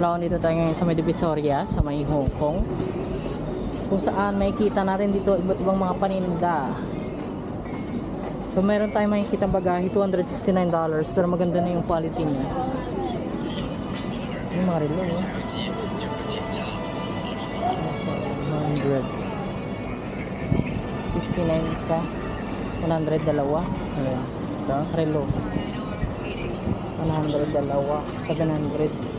Hello, dito tayo ngayon sa may Divisoria, sa may Hong Kong. Kung saan makikita natin dito iba't ibang mga paninda. So meron tayong makikita bagahe, $269, pero maganda na yung quality niya. Yung mga relo, 100. 69 isa, 100 dalawa. Ayan, ito, relo. 100 dalawa, 700.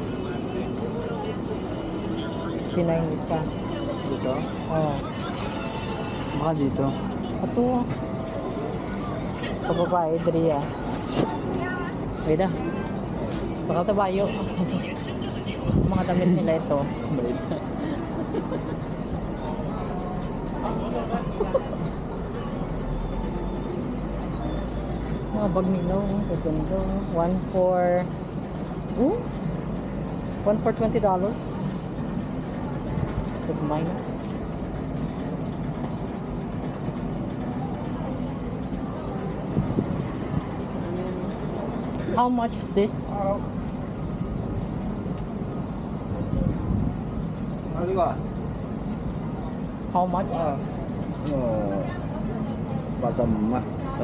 69 isa. Dito? Oo. Baka dito. Ito. Sa babae, Dria. Wait ah. Baka tabayo. Mga damit nila ito. Mga bag nila. Gaganda. 1 for $20. Good mine. How much is this? How much? Pasam.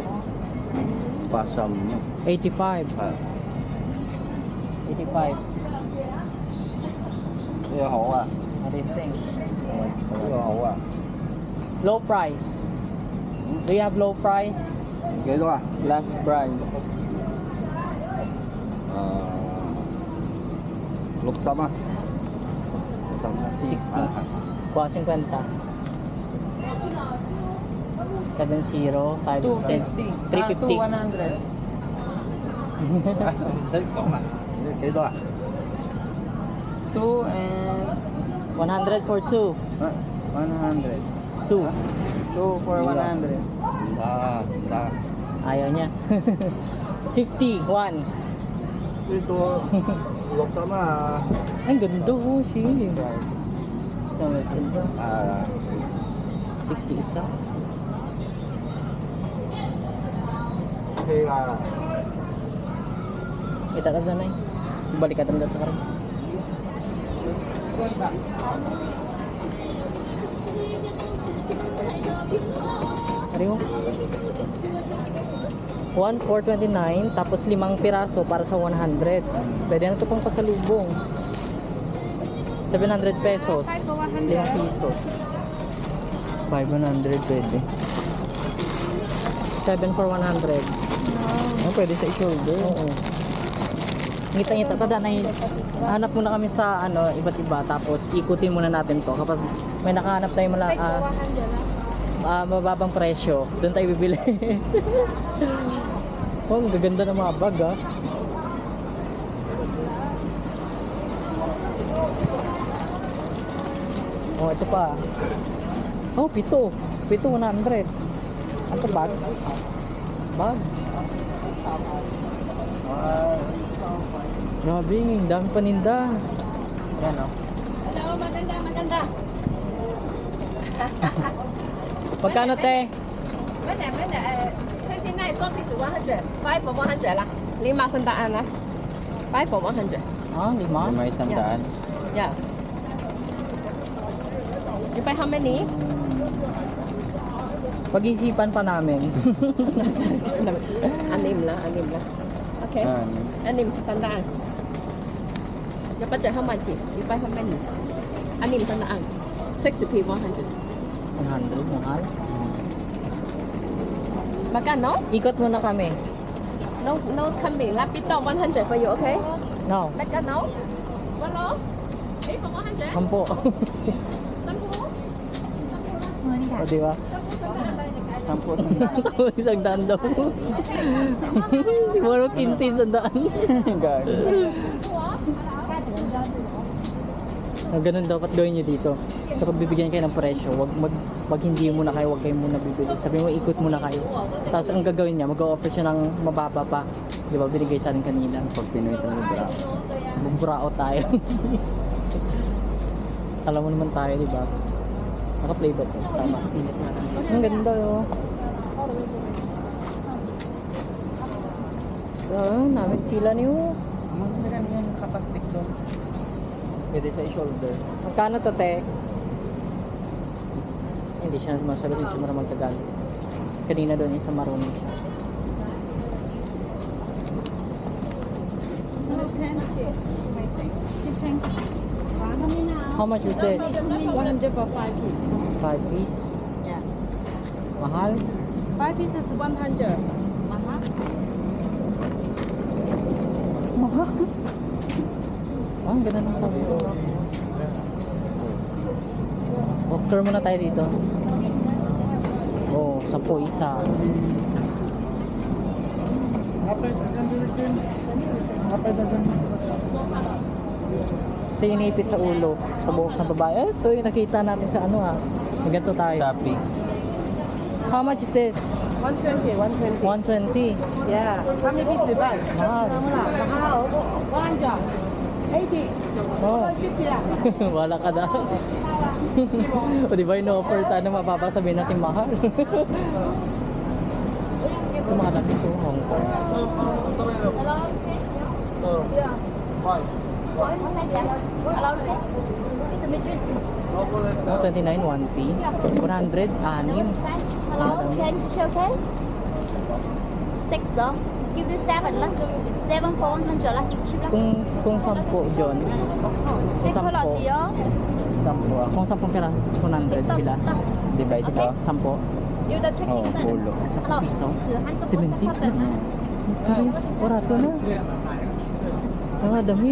85. 85. Đây hổ à? What do you think? Đây hổ à? Low price. Do you have low price? Cái đó à? Last price. Lục xăm à? 60. Kuha 50. 70, 5, 10, 350. 100. Đấy, còn là cái đó à? 2 and 100 for 2. 100. 2. 2 for 100. Đã. Ayaw niya. 50. 1. Ito, lục xăm à? Ang ganda oh, sis. So let's go. 60 isa. Thì là Itatag na eh. Balik ka tanda sa karon. Ariyo. 1 for 29 tapos 5 piraso para sa 100. Pwede na ito pang pasalubong. 700 pesos. 5 piso. 500 pwede. 7 for 100. Oh, pwede sa shoulder. Oo. Ngita-ngita tada na hanap muna kami sa iba't iba tapos ikutin muna natin to kapag may nakahanap tayong mababang presyo doon tayo bibili. Oh, ang gaganda ng mga bag ah. Oh, ito pa. Oh, 7. 100. Ano to, bag? Bag. Grabe, ang dami paninda. Ayan o. Hello, maganda. Magkano te? Benda, 29 4 piece 100. 5 for 100 lah. 5 sandaan lah. 5 for 100. Ah, 5? May sandaan. Yeah. You buy how many? Pag-isipan pa namin. Anim lah. Okay. Anim sandaan. Your budget how much? You buy how many? Anim sandaan. 60 p 100. 100, mahal. Magkano? Ikot muna kami. No coming. Lapito 100 for you, okay? No, Magkano? Walo? 8 for 100? 10. O, diba? 10 Isang daan daw. Di mo 15 isang daan. Ganun dapat gawin nyo dito. Kapag bibigyan kayo ng presyo, wag hindi muna kayo, wag kayo muna bibili. Sabi mo, ikot muna kayo. Tapos ang gagawin niya, mag-offer siya ng mababa pa. Di ba, binigay sa atin kanina. Pag Pinoy tayo bravo. Magburao tayo. Alam mo naman tayo, di ba? Naka-play ba ito? Tama. Ang ganda oh. Namit sila niyo. Maganda yan yung kapastik doon. Pwede sa shoulder. Magkano to, te? Hindi siya masagot, hindi siya marunong magtagalog. Kanina doon isa marunong siya. How much is this? 100 for 5 pieces. 5 piece. Yeah. Mahal? 5 pieces 100. Mahal? Ah, ang ganda ng tabi. Walk tour muna tayo dito. Oh, 10 isa. Ito yung inipit sa ulo, sa buhok ng babae. Ito yung nakita natin sa ano ha. Ganito tayo. Shopping. How much is this? 120, 120. 120. Yeah. How many pieces you buy? Mahal. Mahal. 100. 80. Oh. 50 lang. Wala ka daw. O di ba yung offer tayo na mababa sabihin natin mahal. Ito mga dami ko, Hong Kong. Oh, 29, 1 piece. 400, 6. Hello, can you show okay? 6 though. Give you 7 lang. 7 for 100 lah, cheap lah. Kung 10 John. Kung Cái color 10. gì đó? 10 ah. Kung 10 pera, 100 bila. Divide Okay. ito, 10. You the check Oh, inside. ulo. Hello. Piso. 10 70. cotton ah. Barato na. Mga damit.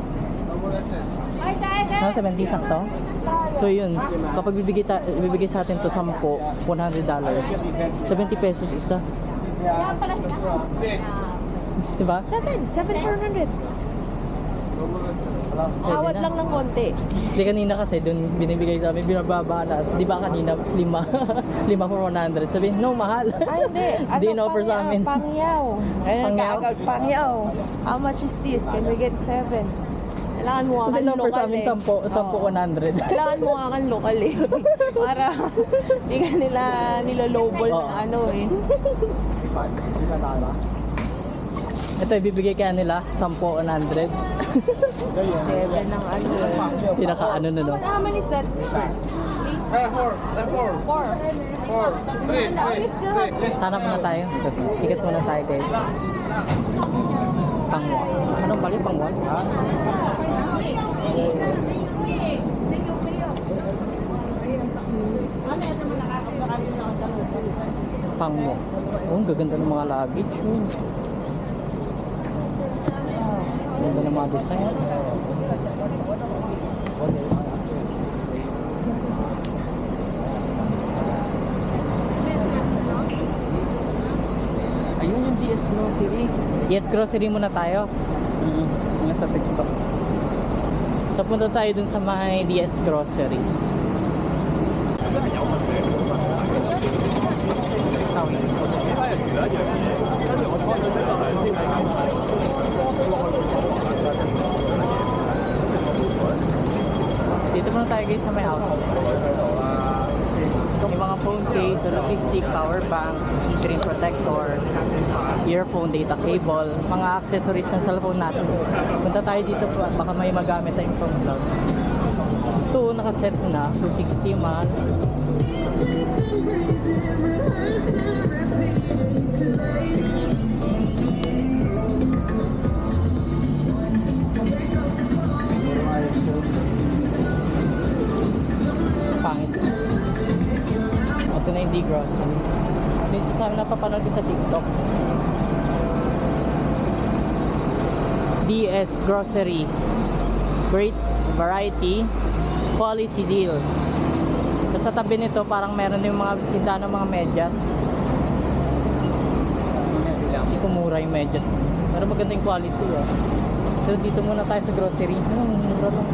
No, 70 sakto. So yun, kapag bibigay sa atin to 10, $100. 70 pesos isa. Yan pala sila. Diba? 7 for 100. Awat lang ng konti. Hindi kanina kasi doon binibigay sa amin, binababa na. Di ba kanina 5? 5 for 100. Sabihin, no, mahal. Ay, hindi. Di in-offer sa amin. Pangyaw. Ayun, Pangyaw? kaagad pangyaw. How much is this? Can we get 7? Kailangan mo Kasi akan in-offer sa lokal amin eh. 10 Oo. 100. Kailangan mo akan lokal eh. Para hindi ka nila nilolowball Oo. ng ano eh. Ito, ibibigay kaya nila 10 100. 7 ng ano eh. Pinaka ano na no. How many is that? 4. Hanap muna tayo. Ticket muna tayo guys. Pangwa. Anong bali pangwa? Pangwa. Oh, ang gaganda ng mga luggage. Oh. Ang ganda ng mga design. Ayun yung DS Grocery. Yes, grocery muna tayo. Nga sa TikTok. So punta tayo dun sa may DS Grocery. Dito muna tayo guys sa may outlet. Yung mga phone case, selfie stick, power bank, screen protector, earphone, data cable, mga accessories ng cellphone natin. Punta tayo dito, baka may magamit tayong phone vlog. Ito, nakaset na, 260 man. Pangit. Ito na yung D-Grocery. This is ang napapanood ko sa TikTok. DS Grocery. Great variety, quality deals. Tapos sa tabi nito parang meron yung mga tindahan ng mga medyas. Hindi ko mura yung medyas. Pero maganda yung quality. So dito muna tayo sa grocery. Mura lang.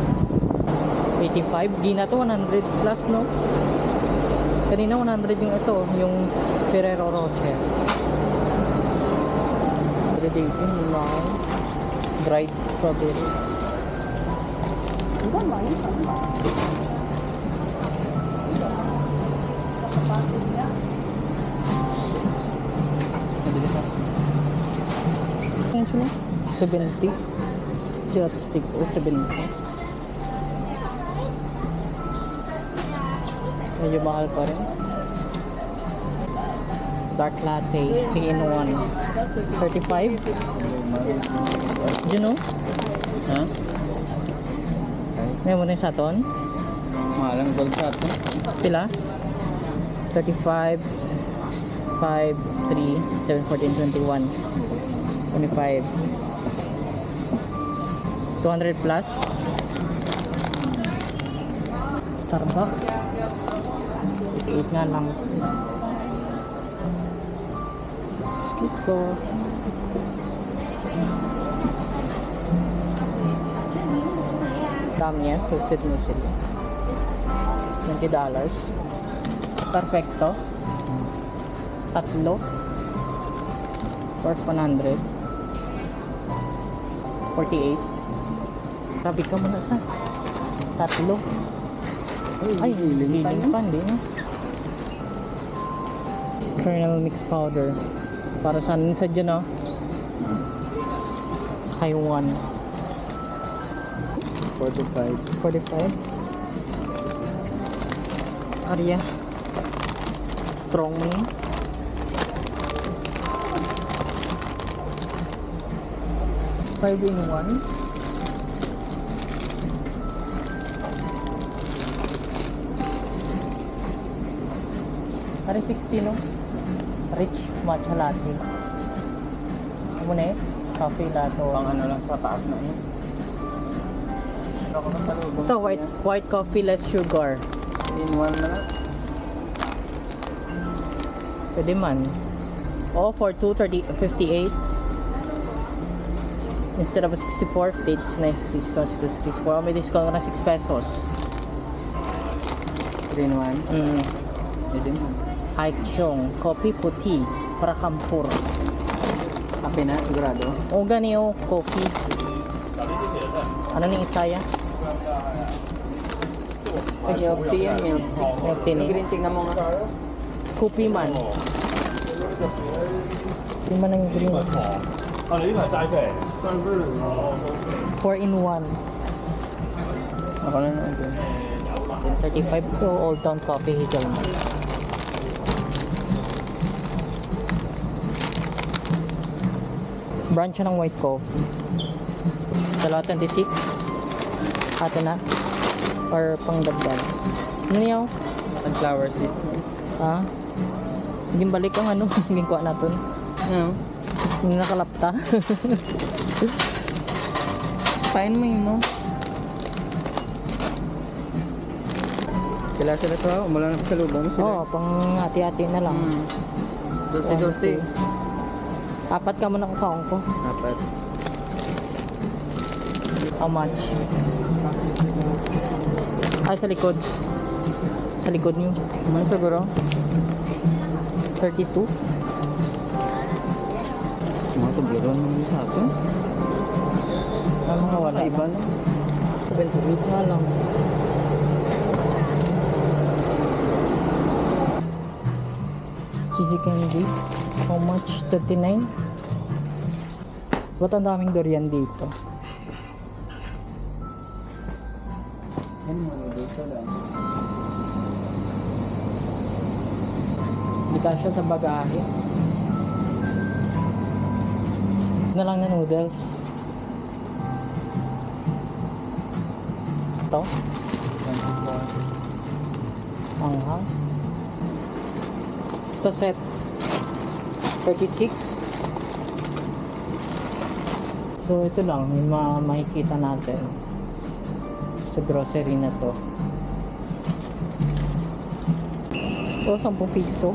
85, di na to 100 plus no. Kanina 100 yung ito, yung Ferrero Rocher. Everyday yung limang dried strawberries. Iba man. Ano siya? 70. Chopstick o 70. Medyo mahal pa rin. Dark latte, 3-in-1. 35? You know? Ha? May mo na yung saton? Mahal ang gold sa ato. Pila? 35, 5, 3, 7, 14, 21, 25. 200 plus. Starbucks. 88 nga lang. Excuse ko. Damias, toasted muesli. $20. Perfecto. Tatlo. Worth 100. 48. Grabe ka muna sa tatlo. Ay, hiling pa hiling pa, hindi na. Kernel mix powder. Para saan sa dyan, oh? Taiwan. 45. 45. Arya. Strong money. Five in one. Ari 60 no? Rich matcha latte. Ano na eh? Coffee latte. Pang ano lang sa taas na yun. Ako na sa lubong. Ito, white coffee, less sugar. In one na lang. Pwede man. Oh, for 230, 58. Instead of a 64, 58, 9, 64. May discount ka na 6 pesos. 3 in 1. Pwede mo. Haikyong, kopi puti, para kampur. Kape na, sigurado. O gani o, coffee. Ano ni Isaya? Milk tea yan, milk tea. Milk tea ni. Yung green tea nga mo nga. Kopi man. Kopi man ang green. 啊，你呢排齋啡？ 4 in 1. Ako na na. Okay. 35 to Old Town Coffee Hazelnut. Branch siya ng white coffee. Dalawa 26. Ato na. Or pangdagdag. Ano niya? Sunflower seeds. Ha? Hindi balik ang ano. Hindi kuha natin. No. Hindi nakalapta. Pain mo yun mo. Kailan sila to ha? Umula na sa lubong Oo, sila. pang hati-hati na lang. Dulce-dulce. 4 ka muna kukaon ko. Dapat. How much? Ay, sa likod. Sa likod niyo. Ano siguro? 32. Mga tubleron mo sa ato. Ang mga wala Iba na. na. 78 nga lang. Cheesy candy. How much? 39? Ba't ang daming durian dito? Ano mo dulce lang. Hindi kasya sa bagahe. Na lang na noodles. Ito. Anghang. Ito set. 36. So ito lang yung makikita natin sa grocery na to. Ito 10 piso.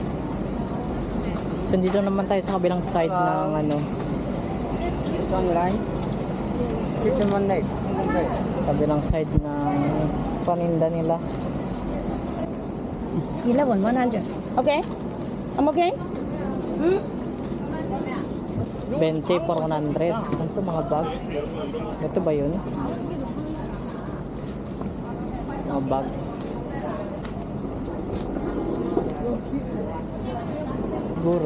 So dito naman tayo sa kabilang side ng ano, Online? Kitchen one night. kabilang side ng paninda nila. 11 100. Okay? I'm okay? 20 for 100. Ano to, mga bag? Ito ba yun? Mga bag. Siguro.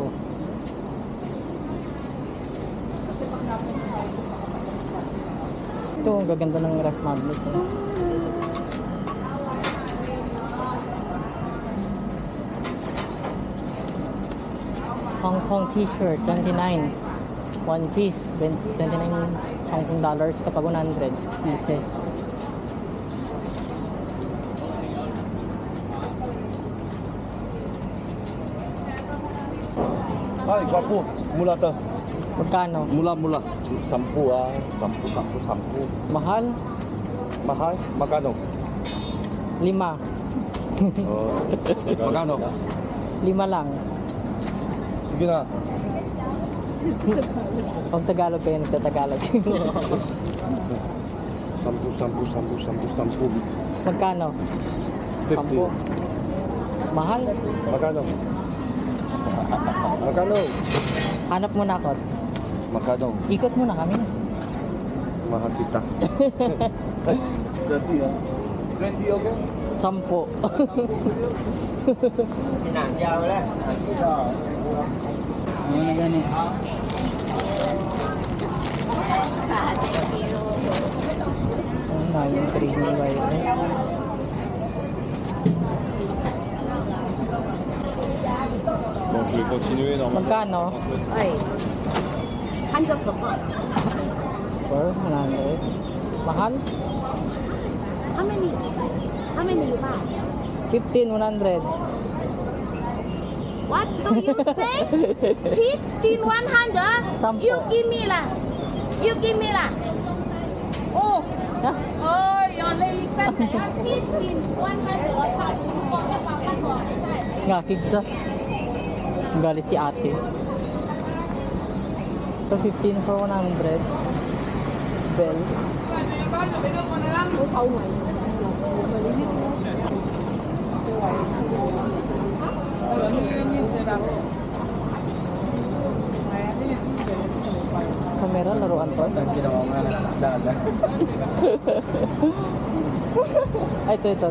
Ito, ang gaganda ng ref magnet. Hong Kong t-shirt, 29. One piece, 29 Hong Kong dollars kapag 100, 6 pieces. Ay, gwapo. Mula to. Magkano? Mula. 10 ah. 10. Mahal? Mahal? Magkano? 5. Oh. Magkano? 5 lang. Sige na. Pag Tagalog kayo, nagtatagalog. 10. Magkano? 10. Mahal? Magkano? Magkano? Hanap mo na ako. Magkano? Ikot mo na kami. Mahal kita. 20 ah. 20 okay? 10. Pinangyaw wala. Ano na gani? Ang dami ng trade ng wire. Bon, je vais continuer normalement. Magkano? Ơi, anh cho cực rồi. For 100. Mahal? How many? How many you buy? 15, 100. What do you say? 15, 100? Sampo. You give me lah. You give me lah. Oh, Ha? oh, only 15, 100. Nga, kigsa. Ang galit si ate. Ito 15 for 100. Bell. Kamera, laruan to. Saan ginawa mo na sa isdala? Ay, ito.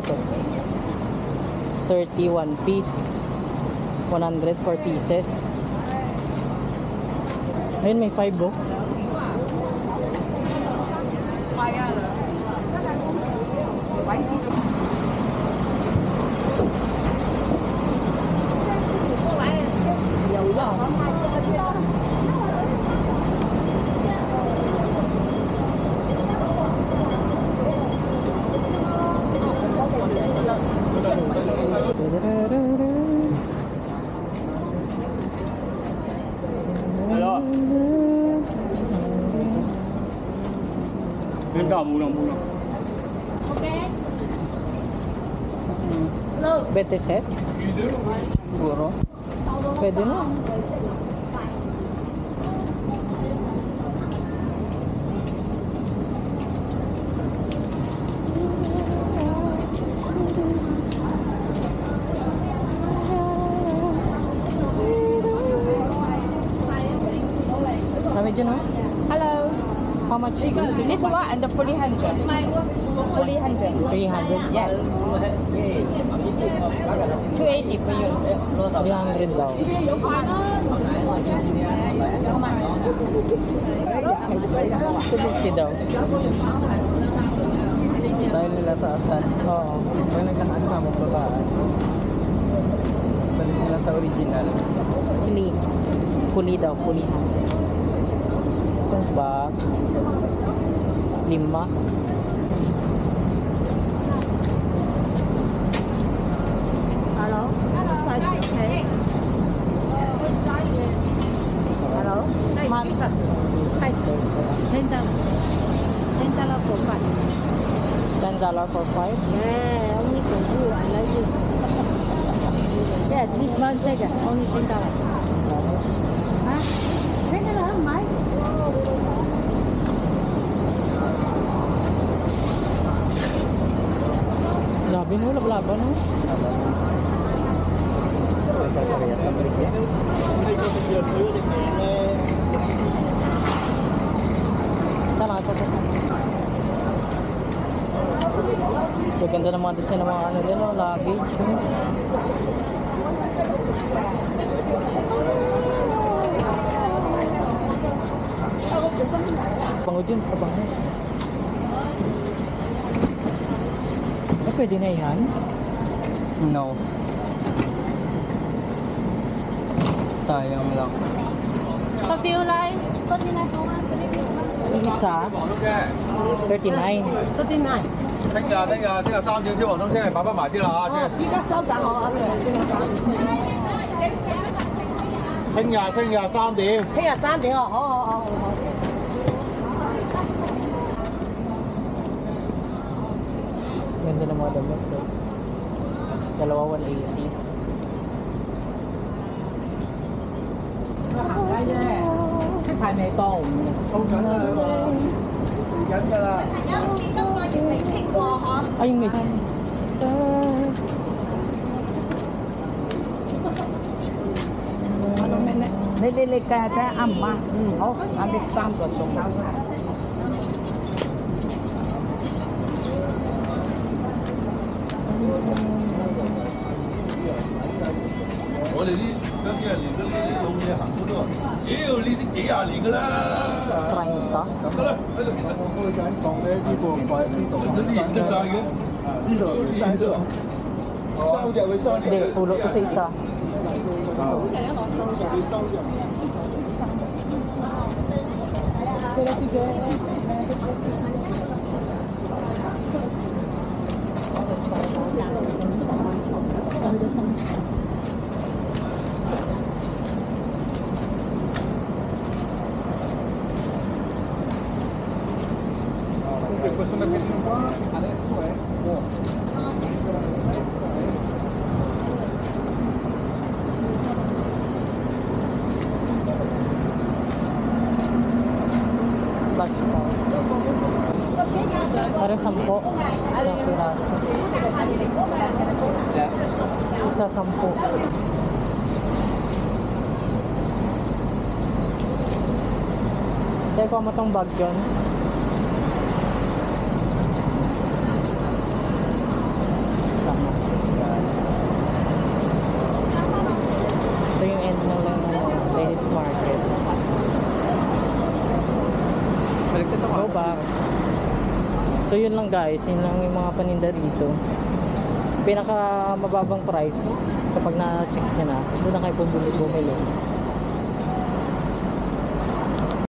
31 piece. 104 pieces. Ayun, may 5 oh. Ganda, murang-murang. 20 set? Siguro. Pwede na. Dami dyan, oh. Hello. How much? This one and the fully 100. Fully 100. 300? Yes. 280 for you. 300 daw. 250 daw. Style nila taasan. Oo. Pag naglakaan ka mo bataan. Balik nila sa original. Actually, puli daw. Puli 100. Itong bag. 5. Hello? Price okay? Hello? $10 for five. $10 for 5. Yeah, only for you. I like it. Yeah, this one second. Only $10. Huh? $10 Mike? Labi no, laban no. Parehas sa balik yan. Tara, ito. So, ganda ng mga design ng mga ano din, no? Luggage. Bango dyan, pabango. Pwede na yan? No. Sa Sayang lang. What do you like? 39 for one. Yung isa, 39. 39. 聽日3點先黃東升，擺翻埋啲啦嚇， 依家收緊我啊！ 聽日3點。 聽日3點哦，好。 Ganda ng mga damit. So. Dalawa 180. Ay, may... 你計下睇下啱唔啱？好，啱啲3個送。 我哋呢咁幾廿年都呢啲做嘢行好多，妖呢啲幾廿年㗎啦。 30. 得啦，喺度我個仔講咧，呢個擺喺邊度？呢啲認得晒嘅，呢度認得。收就會收。 Hindi, pulot ko sa isa. Questo mercatino qua adesso è buono. Flash Para 10. Isang piraso. Isa 10. Teko mo tong bag dyan. Tama. Ito yung end ng Venice Market. Let's go back. So yun lang guys, yun lang yung mga paninda dito. Pinaka mababang price kapag na-check nyo na, doon na kayo bumili.